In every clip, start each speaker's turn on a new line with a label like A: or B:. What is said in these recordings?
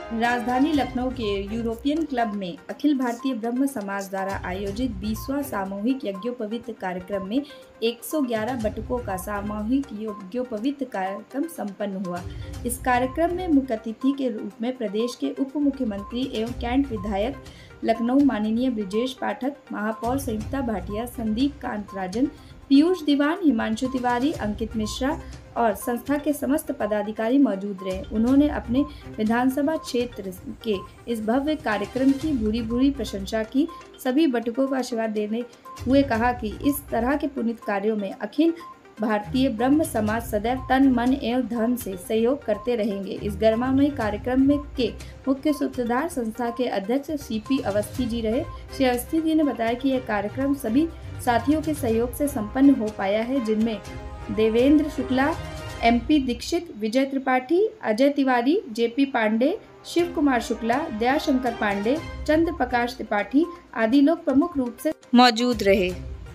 A: राजधानी लखनऊ के European club में अखिल भारतीय ब्रह्म समाज द्वारा आयोजित 20वां सामूहिक यज्ञोपवीत कार्यक्रम में 111 बटुकों का सामूहिक यज्ञोपवीत कार्यक्रम संपन्न हुआ। इस कार्यक्रम में मुख्य अतिथि के रूप में प्रदेश के उप मुख्यमंत्री एवं कैंट विधायक लखनऊ माननीय ब्रिजेश पाठक, महापौर संयुक्ता भाटिया, संदीप कांत राजन, पीयूष दीवान, हिमांशु तिवारी, अंकित मिश्रा और संस्था के समस्त पदाधिकारी मौजूद रहे। उन्होंने अपने विधानसभा क्षेत्र के इस भव्य कार्यक्रम की भूरी भूरी प्रशंसा की। सभी बटुकों को आशीर्वाद देने हुए कहा कि इस तरह के पुनीत कार्यों में अखिल भारतीय ब्रह्म समाज सदैव तन, मन एवं धन से सहयोग करते रहेंगे। इस गरिमामयी कार्यक्रम में के मुख्य सूत्रधार संस्था के अध्यक्ष CP अवस्थी जी रहे। श्री अवस्थी जी ने बताया कि यह कार्यक्रम सभी साथियों के सहयोग से संपन्न हो पाया है, जिनमें देवेंद्र शुक्ला, MP दीक्षित, विजय त्रिपाठी, अजय तिवारी, JP पांडे, शिव कुमार शुक्ला, दयाशंकर पांडे, चंद्र प्रकाश त्रिपाठी आदि लोग प्रमुख रूप से मौजूद रहे।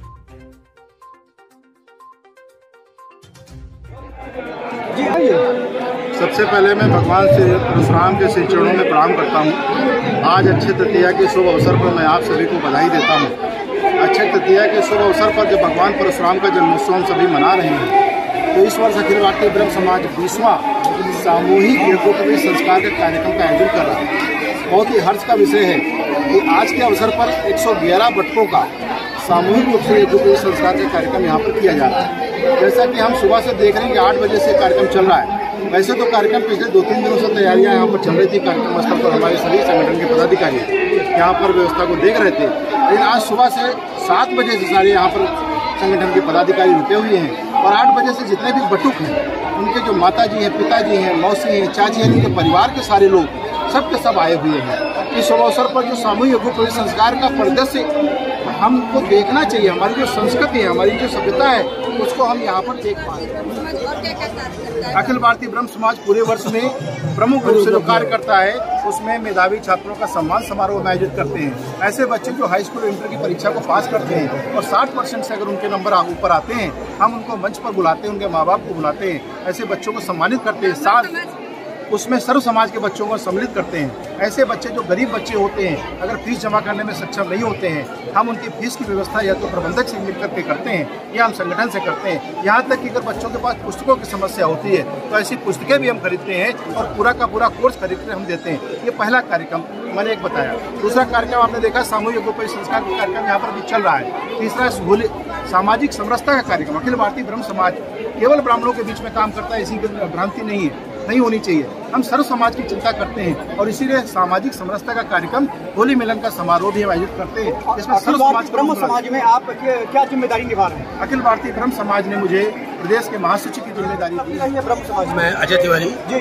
B: सबसे पहले मैं भगवान श्री परशुराम के श्री चरणों में प्रणाम करता हूँ। आज अक्षय तृतीया के शुभ अवसर पर मैं आप सभी को बधाई देता हूँ। अक्षय तृतीया के शुभ अवसर पर जब भगवान परशुराम का जन्मोत्सव हम सभी मना रहे हैं, तो इस वर्ष अखिल भारतीय ब्रह्म समाज 20वां सामूहिक यज्ञोपवीत संस्कार के कार्यक्रम का आयोजन कर रहा है। बहुत ही हर्ष का विषय है कि आज के अवसर पर 111 बटुकों का सामूहिक रूप से यज्ञोपवीत संस्कार का कार्यक्रम यहाँ पर किया जा रहा है। जैसा कि हम सुबह से देख रहे हैं कि 8 बजे से कार्यक्रम चल रहा है। वैसे तो कार्यक्रम पिछले 2-3 दिनों से तैयारियां यहाँ पर चल रही थी। कार्यक्रम स्थल पर हमारे सभी संगठन के पदाधिकारी यहाँ पर व्यवस्था को देख रहे थे, लेकिन आज सुबह से 7 बजे से सारे यहाँ पर संगठन के पदाधिकारी रुके हुए हैं और 8 बजे से जितने भी बटुक हैं, उनके जो माता जी हैं, पिताजी हैं, मौसी हैं, चाची हैं, उनके परिवार के सारे लोग सब के सब आए हुए हैं। इस शुभ अवसर पर जो सामूहिक यज्ञोपवीत संस्कार का परिदृश्य हमको देखना चाहिए, हमारी जो संस्कृति है, हमारी जो सभ्यता है, उसको हम यहाँ पर देख पा रहे हैं। अखिल भारतीय ब्रह्म समाज पूरे वर्ष में प्रमुख रूप से जो कार्य करता है, उसमें मेधावी छात्रों का सम्मान समारोह आयोजित करते हैं। ऐसे बच्चे जो हाई स्कूल इंटर की परीक्षा को पास करते हैं और 60% से अगर उनके नंबर ऊपर आते हैं, हम उनको मंच पर बुलाते हैं, उनके माँ बाप को बुलाते हैं, ऐसे बच्चों को सम्मानित करते हैं। साथ उसमें सर्व समाज के बच्चों को सम्मिलित करते हैं। ऐसे बच्चे जो गरीब बच्चे होते हैं, अगर फीस जमा करने में सक्षम नहीं होते हैं, हम उनकी फीस की व्यवस्था या तो प्रबंधक से मिल करके करते हैं या हम संगठन से करते हैं। यहाँ तक कि अगर बच्चों के पास पुस्तकों की समस्या होती है, तो ऐसी पुस्तकें भी हम खरीदते हैं और पूरा का पूरा कोर्स खरीद कर हम देते हैं। ये पहला कार्यक्रम मैंने एक बताया। दूसरा कार्यक्रम आपने देखा सामूहिक यज्ञोपवीत संस्कार का कार्यक्रम यहाँ पर भी चल रहा है। तीसरा सामाजिक समरसता का कार्यक्रम। अखिल भारतीय ब्रह्म समाज केवल ब्राह्मणों के बीच में काम करता है, इसी की भ्रांति नहीं होनी चाहिए। हम सर्व समाज की चिंता करते हैं और इसीलिए सामाजिक समरसता का कार्यक्रम होली मिलन का समारोह भी आयोजित करते हैं, जिसमें सर्व समाज
C: ब्रह्म समाज में आप क्या जिम्मेदारी निभा रहे हैं?
B: अखिल भारतीय ब्रह्म समाज ने मुझे प्रदेश के महासचिव की जिम्मेदारी दी है।
C: ब्रह्म समाज
D: में अजय तिवारी
C: जी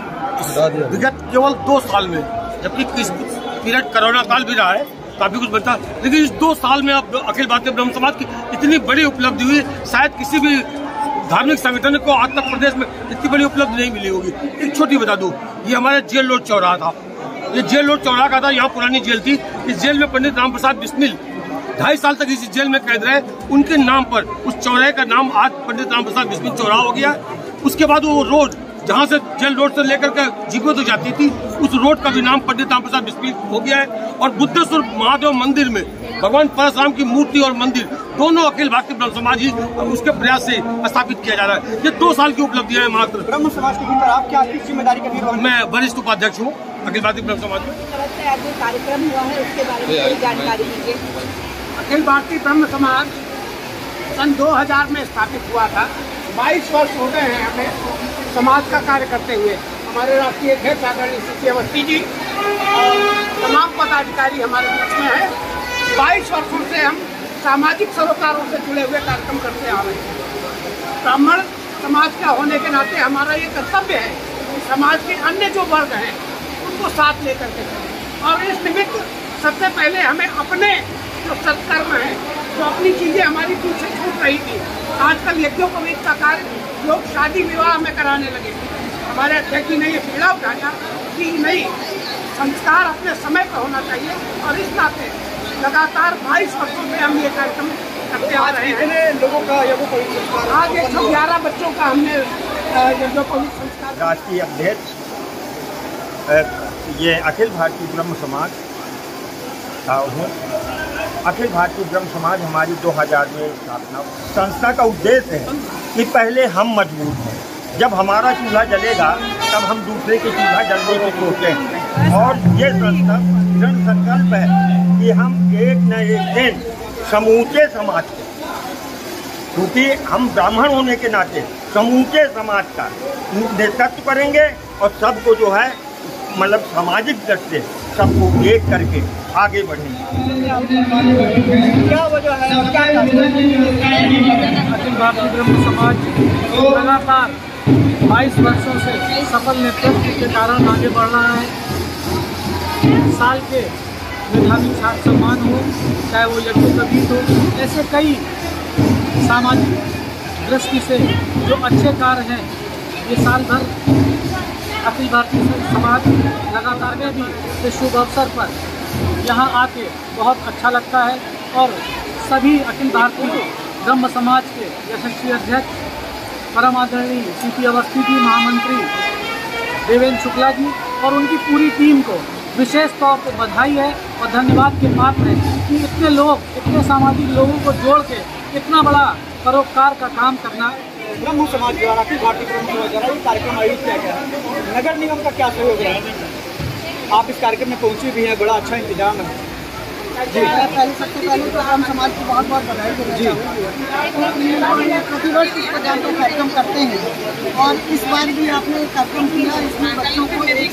D: विगत केवल 2 साल में, जबकि किस पीरियड कोरोना काल भी रहा है, काफी कुछ बनता, लेकिन इस 2 साल में अब अखिल भारतीय ब्रह्म समाज की इतनी बड़ी उपलब्धि हुई, शायद किसी भी धार्मिक संगठन को आज तक प्रदेश में इतनी बड़ी उपलब्धि नहीं मिली होगी। एक छोटी बता दूं, ये हमारे जेल रोड चौराहा था। ये जेल रोड चौराहा का था, यहाँ पुरानी जेल थी। इस जेल में पंडित राम प्रसाद बिस्मिल 2.5 साल तक इस जेल में कैद रहे। उनके नाम पर उस चौराहे का नाम आज पंडित राम प्रसाद बिस्मिल चौराहा हो गया। उसके बाद वो रोड जहाँ से जेल रोड से लेकर के जीपो तो जाती थी, उस रोड का भी नाम पंडित राम प्रसाद बिस्मिल हो गया है। और बुद्धेश्वर महादेव मंदिर में भगवान परशुराम की मूर्ति और मंदिर दोनों अखिल भारतीय ब्रह्म समाज ही उसके प्रयास से स्थापित किया जा रहा है। ये 2 साल की उपलब्धियां हैं मात्र।
C: ब्रह्म समाज के भीतर आप क्या किस जिम्मेदारी का निर्वहन?
D: मैं वरिष्ठ उपाध्यक्ष हूँ अखिल भारतीय ब्रह्म समाज में।
E: कार्यक्रम हुआ है, उसके बारे में जानकारी दीजिए।
F: अखिल भारतीय ब्रह्म समाज सन 2000 में स्थापित हुआ था। 22 वर्ष हो गए हैं हमें समाज का कार्य करते हुए। हमारे राष्ट्रीय अध्यक्ष आदरणीय CP अवस्थी जी और तमाम पदाधिकारी हमारे बीच में हैं। 22 वर्षों से हम सामाजिक सरोकारों से जुड़े हुए कार्यक्रम करते आ रहे हैं। ब्राह्मण समाज का होने के नाते हमारा ये कर्तव्य है कि समाज के अन्य जो वर्ग हैं उनको साथ लेकर के चलें। और इस निमित्त सबसे पहले हमें अपने जो सत्कर्म है, जो अपनी चीज़ें हमारी पीछे छूट रही थी, आजकल यज्ञोपवीत का कार्य लोग शादी विवाह में कराने लगे। हमारे अध्यक्ष जी ने ये पीड़ा उठाया कि नहीं, संस्कार अपने समय पर होना चाहिए। और इस नाते लगातार 22 वर्षों से हम ये कार्यक्रम करते आ रहे हैं।
C: लोगों का यज्ञोपवीत संस्कार
F: आज 111 बच्चों का हमने यज्ञोपवीत संस्कार।
D: राष्ट्रीय अध्यक्ष
G: ये अखिल भारतीय ब्रह्म समाज का हूँ। अखिल भारतीय ब्रह्म समाज हमारी 2000 में स्थापना। संस्था का उद्देश्य है कि पहले हम मजबूत हैं, जब हमारा चूल्हा जलेगा तब हम दूसरे के चूल्हा जलने की सोचें। और ये संस्था दृढ़ संकल्प है कि हम एक न एक दिन समूचे समाज के, क्योंकि हम ब्राह्मण होने के नाते समूचे समाज का नेतृत्व करेंगे और सबको जो है मतलब सामाजिक दृष्टि से सबको एक करके आगे बढ़ेंगे।
C: क्या वजह है और क्या
H: अखिल भारतीय ब्रह्म समाज लगातार 22 वर्षों से सफल नेतृत्व के कारण आगे बढ़ रहा है। साल के मेधावी छात्र सम्मान हो, चाहे वो यज्ञोपवीत हो, ऐसे कई सामाजिक दृष्टि से जो अच्छे कार्य हैं, ये साल भर अखिल भारतीय समाज लगातार में भी इस शुभ अवसर पर यहाँ आके बहुत अच्छा लगता है। और सभी अखिल भारतीय ब्रह्म समाज के यशस्वी अध्यक्ष परम आदरणीय CP अवस्थी जी, महामंत्री देवेंद्र शुक्ला जी और उनकी पूरी टीम को विशेष तौर पर बधाई है और धन्यवाद के पात्र है कि इतने लोग, इतने सामाजिक लोगों को जोड़ के इतना बड़ा परोपकार का काम करना।
C: ब्रह्म समाज द्वारा, अखिल भारतीय ब्रह्म समाज द्वारा ये कार्यक्रम आयोजित किया गया है। नगर निगम का क्या सहयोग है? आप इस कार्यक्रम में पहुंचे भी हैं, बड़ा अच्छा इंतजाम है। जी,
E: सबसे पहले तो ब्रह्म समाज को बहुत बहुत बधाई देना चाहूँगी। प्रतिवर्ष इस प्रकार का कार्यक्रम करते हैं और इस बार भी आपने कार्यक्रम किया। इसमें बच्चों को एक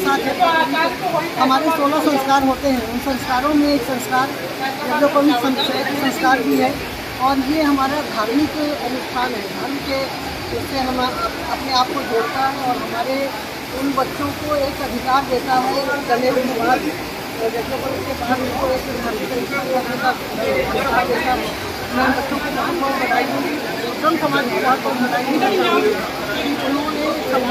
E: साथ हमारे 16 संस्कार होते हैं, उन संस्कारों में एक संस्कार यज्ञोपवीत संस्कार भी है और ये हमारा धार्मिक अनुष्ठान है। धर्म के इससे हम अपने आप को जोड़ता है और हमारे उन बच्चों को एक अधिकार देता है गले के बाद यज्ञोपवीत के बाद उनको एक धार्मिक तरीके से करने का अधिकार देता है। मैं बच्चों को बहुत बहुत बधाई दूँगी, ब्रह्म समाज को बहुत बहुत बधाई देना चाहूँगी कि उन्होंने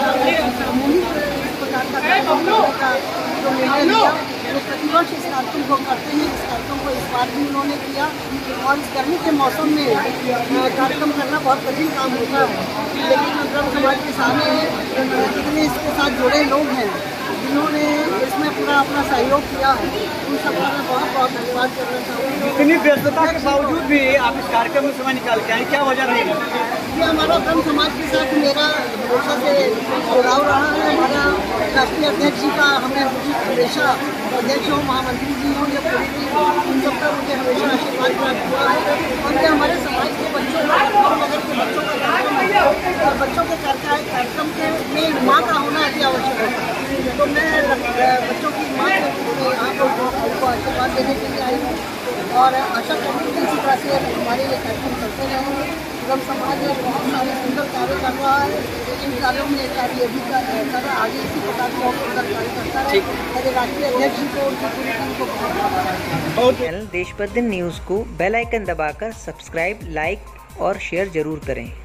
E: सामूहिक इस प्रकार का कार्यक्रम करने का जो निर्णय लिया। वो प्रतिवर्ष इस कार्यक्रम को करते हैं। इस कार्यक्रम को इस बार भी उन्होंने किया और इस गर्मी के मौसम में कार्यक्रम करना बहुत कठिन काम होता है, लेकिन ब्रह्म समाज के सामने जितने इसके साथ जुड़े लोग हैं, जिन्होंने इसमें पूरा अपना सहयोग किया है, उन सबका मैं बहुत बहुत धन्यवाद करना चाहूँगी।
C: इतनी व्यस्तता के बावजूद भी आप इस कार्यक्रम में समय निकाल के आए, क्या वजह रही?
E: ये हमारा ब्रह्म समाज के साथ मेरा हमेशा से जुड़ाव रहा है। हमारा राष्ट्रीय अध्यक्ष जी का हमें हमेशा, अध्यक्ष हो, महामंत्री जी हों या पूरी टीम, उन सबका मुझे हमेशा आशीर्वाद प्राप्त हुआ है। और ये हमारे समाज के बच्चों का, नगर के बच्चों का कार्यक्रम है और बच्चों के कार्यक्रम के में माँ का होना अति आवश्यक है। तो मैं बच्चों की माँ को यहाँ पर उनको आशीर्वाद देने के लिए आई हूँ और आशा करती हूँ इसी तरह से हमारे ये कार्यक्रम चलते रहेंगे। ब्रह्म समाज बहुत सारे सुंदर कार्य कर रहा है, इन कार्यों में कार्य भी कर आगे इसी प्रकार का बहुत सुंदर कार्य करता है। मेरे राष्ट्रीय अध्यक्ष जी को, उनकी पूरी टीम को बहुत बहुत
I: चैनल देशबंधु न्यूज़ को बेल आइकन दबाकर सब्सक्राइब, लाइक और शेयर जरूर करें।